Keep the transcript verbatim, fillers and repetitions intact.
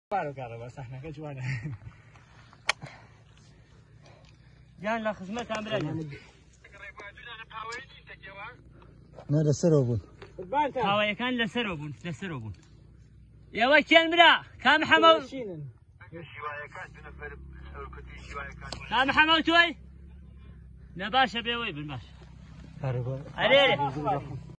بارو كهرباء صحنا كجوانا جان لا خدمت امرنا ما لسروبون هاوي كان لسروبون لسروبون يا وكيل مرا كام حمو كام حمو توي نباشا بيوي بالماش كهرباء عليه